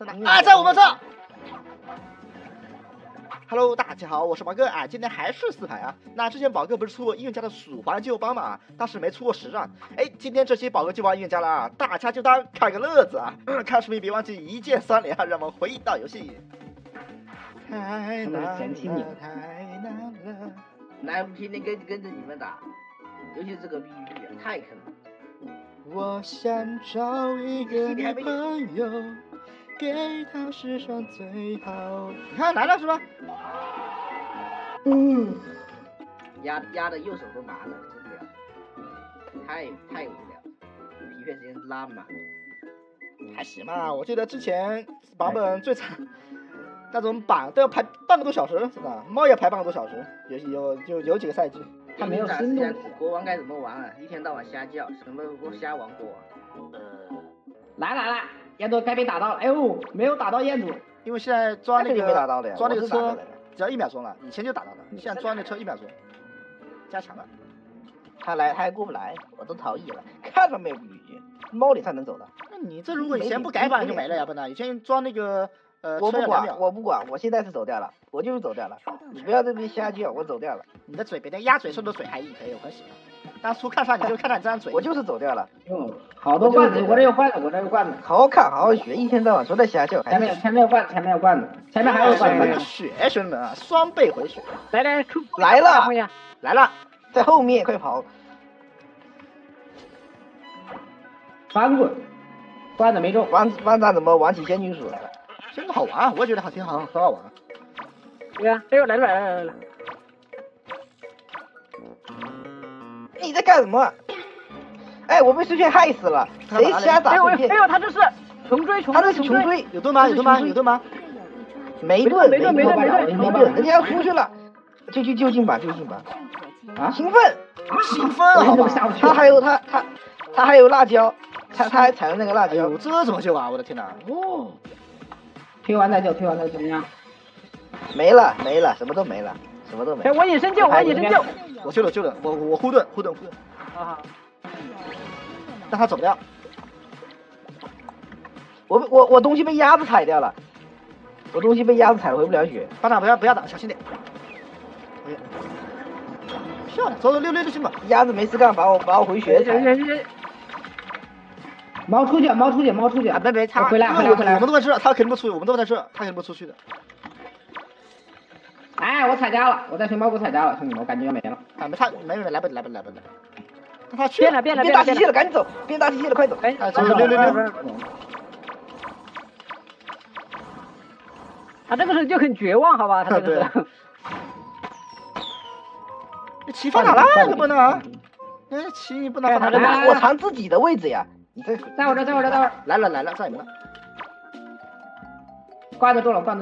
在哪？啊，在我们这。Hello， 大家好，我是宝哥啊，今天还是4排啊。那之前宝哥不是出过音乐家的蜀华救帮嘛，当时没出过10让。哎，今天这期宝哥就玩音乐家了啊，大家就当看个乐子啊。看视频别忘记一键3连啊，让我们回到游戏。太难了，太难了。 来，我们天天跟着你们打，尤其是这个 PVP 太坑了。 我想找一个女朋友。给他世上最好。你看来了是吧？ 压的右手都麻了，受不了，太无聊，匹配时间拉满。 还行吧，我记得之前版本最惨，那种榜都要排半个多小时，真的，猫也排半个多小时，有几个赛季。 他没有深度。国王该怎么玩啊？一天到晚瞎叫，什么瞎玩国王？ 来。燕子该被打到了，哎呦，没有打到燕子， 因为现在装那个装那个车只要1秒钟了，以前就打到了，现在装那车1秒钟，加强了。 他还过不来，我都逃逸了，看都没有拒绝，猫里才能走的。 那你这如果以前不改版就没了呀，不能，以前装那个我不管，我现在是走掉了，我就是走掉了，你不要这边瞎叫，我走掉了。 你的嘴比那鸭嘴兽的嘴还硬，可以，我很喜欢。当初看上你就看上你这张嘴， 我就是走掉了。 好多罐子，我这有罐子， 好好看，好好学，一天到晚都在瞎叫。 前面有罐子，前面还有罐子。 学生们啊，双倍回血。 来了，在后面，快跑！ 翻滚，罐子没中。 班长怎么玩起仙女鼠来了？ 真的好玩，我也觉得很好玩。 对呀，哎呦来了。 你在干什么？哎，我被碎片害死了！谁瞎打碎片？ 哎呦，他这是重追， 他这是重追， 有盾吗？ 没盾，人家要出去了，就近吧。啊！兴奋， 好吧。 他还有辣椒，他还踩了那个辣椒。 这怎么救啊？我的天哪！ 哦，推完再救怎么样？ 没了，什么都没了。 哎，我隐身救， 我救了，我护盾。 啊！ 让他走不掉。 我东西被鸭子踩掉了，回不了血。 班长不要打，小心点。漂亮，走溜行吧。 鸭子没事干，把我回血踩。 猫出去啊！别，他回来。 我们都在这，他肯定不出去，我们都在这，他肯定不出去的。 哎，我踩家了，我在熊猫谷踩家了，兄弟们，我感觉要没了。 啊，没，来不及。他去变了， 变大机器了，赶紧走，变大机器了，快走！ 哎， 走， 他这个时候就很绝望，好吧？他这个是。 你骑放哪了？你不能，骑你不能放哪了？ 我藏自己的位置呀！你这在我这， 来了，在你们了。 罐子中了。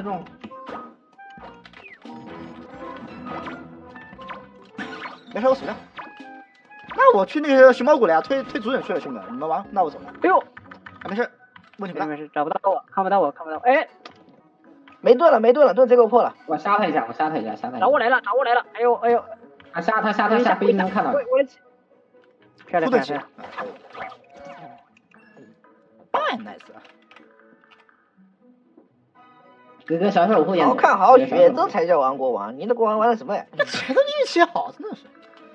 没事，我死了。那我去那个熊猫谷了呀，推主人去了，兄弟，你们玩，那我走了。 哎呦， 没事，问题不大。 没事，找不到我，看不到我。哎， 没盾了，盾直接给我破了。 我杀他一下。找我来了。哎呦，他杀，不一定能看到。漂亮。 太 nice 了。 哥哥小守护眼。 好看，好好学，这才叫玩国王。你的国王玩的什么呀？ 谁的运气好，真的是。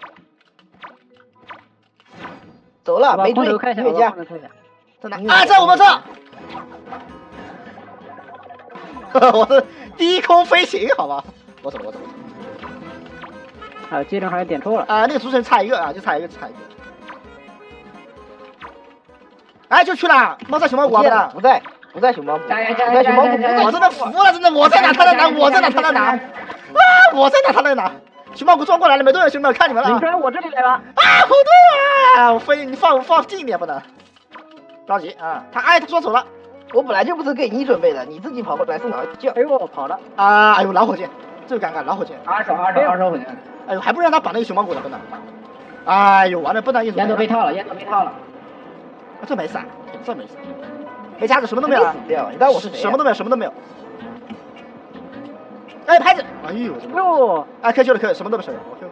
走了，没对，越加。 在哪？啊，在我们这。我是低空飞行，好吧？我走。 啊，技能好像点错了。 啊，那个主持人差一个啊，就差一个。哎，就去了，猫在熊猫谷啊， 不在熊猫谷。 在熊猫谷。 我真的服了，真的，我在哪他在哪，我在哪他在哪。啊，我在哪他在哪。熊猫谷撞过来了，没多远，兄弟们，看你们了。 你传我这里来了。啊， 好多啊！我飞，你放近一点不能。着急啊！他抓走了。 我本来就不是给你准备的，你自己跑过来是哪叫？ 哎呦，我跑了。 啊！哎呦，老火箭，这个尴尬，老火箭。 二手火箭。 哎呦，还不让他绑那个熊猫谷的，不能。哎呦，完了，不能硬。 烟都被套了。 这没事，没夹子，什么都没有。 死掉，你当我是谁？ 什么都没有。哎，拍子！哎呦， 哟！ 哎，可以，什么都没事。OK。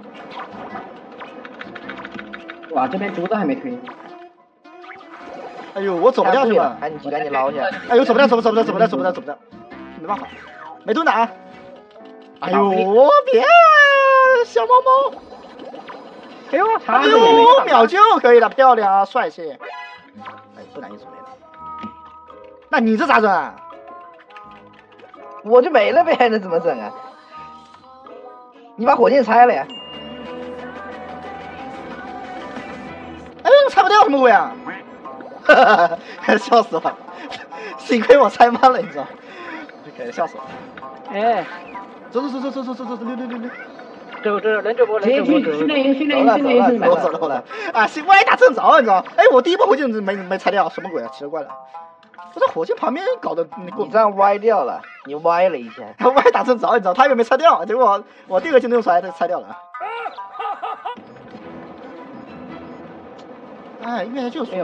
哇，这边竹子还没推。 哎呦，我走不掉是吧？ 赶紧捞去！ 哎呦，走不掉，没办法，没盾的啊！哎呦，别，小猫猫！ 哎呦， 秒救可以了，漂亮啊，帅气！哎，不然一组没了。那你这咋整啊？ 我就没了呗，那怎么整啊？你把火箭拆了呀？ 哎，拆不掉什么鬼啊？哈哈哈，笑死我！幸亏我拆慢了，你知道？可以笑死我！ 哎， 走，溜！ 训练， 我走了啊！是歪打正着，你知道？哎，我第一波火箭没拆掉，什么鬼啊？奇了怪了！我在火箭旁边搞的， 你这样歪掉了，你歪了一下， 他歪打正着，你知道？他以为没拆掉，结果我第二个镜头用出来，他拆掉了。哎，预言家就是没有。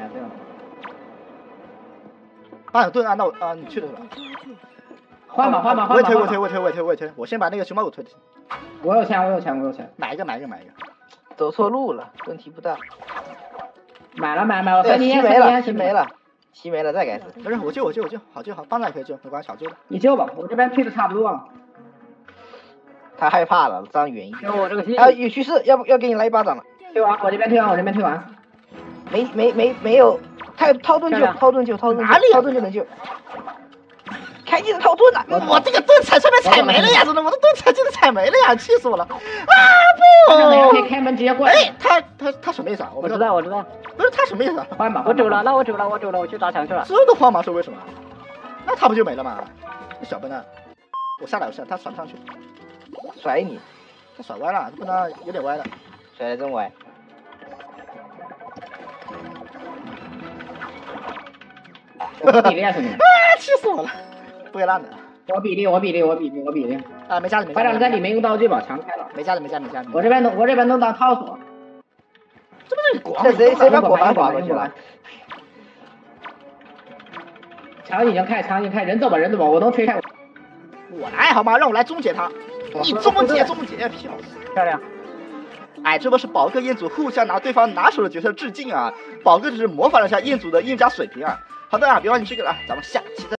啊，盾啊，那我啊，你去的是吧？ 换吧。 我推，我先把那个熊猫狗推。 我有钱。 买一个。 走错路了，问题不大。 买了，我3年骑没了，再改死。 不是，我救，好救，帮也可以救，没关系，好救。 你救吧，我这边推的差不多了。 他害怕了，站远一点。 我这个啊，有趋势，要给你来一巴掌了。 推完，我这边推完。 没有，他掏盾救，哪里掏盾就能救。开机的掏盾了， 我这个盾踩上面踩没了呀！真的，我的盾踩就是踩没了呀，气死我了！啊不！可以开门直接过来。 哎，他什么意思啊？ 我知道。 不是他什么意思啊？ 换吧，我走了，我去打墙去了。 这个慌忙是为什么？那他不就没了吗？小笨蛋，我下来，他甩不上去。 甩你？ 他甩歪了，不能有点歪了。 甩得真歪。 比例啊，兄弟！ 啊，气死我了！不给烂的。 我比例。 啊，没加的。 快点在里面用道具把墙开了。 没加的。 我这边能当套索。 这不是广？ 谁把果盘划过去了？ 墙已经开，人走吧，我能推开。 我来好吗？让我来终结他。你终结， 漂亮。 哎，这波是宝哥彦祖互相拿对方拿手的角色致敬啊！宝哥只是模仿了一下彦祖的硬加水平啊。好的啊，别忘记这个了，咱们下期再见。